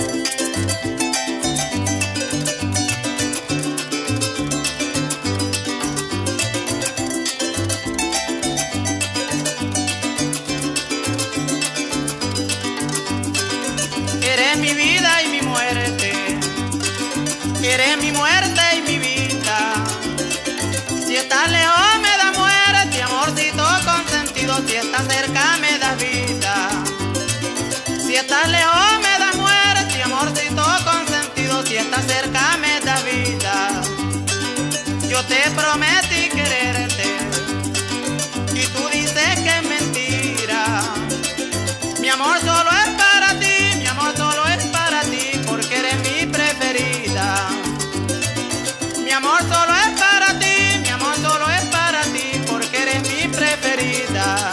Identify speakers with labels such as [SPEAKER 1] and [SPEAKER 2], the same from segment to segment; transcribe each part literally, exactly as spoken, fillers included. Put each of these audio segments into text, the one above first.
[SPEAKER 1] Eres mi vida y mi muerte, eres mi muerte y mi vida. Si estás lejos me da muerte, amorcito consentido. Si estás cerca me das vida. Si estás lejos me da muerte, amorcito consentido. Si estás cerca me das vida. Yo te prometí quererte y tú dices que es mentira. Mi amor solo es para ti, mi amor solo es para ti, porque eres mi preferida. Mi amor solo es para ti, mi amor solo es para ti, porque eres mi preferida.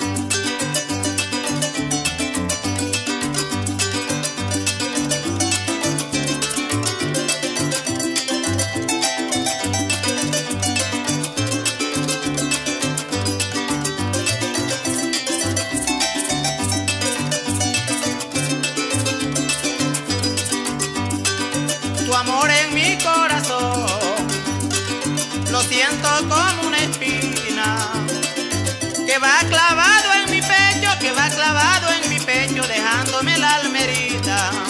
[SPEAKER 1] Tu amor en mi corazón lo siento como una espina que va clavado en mi pecho, que va clavado en mi pecho, dejándome la alma herida.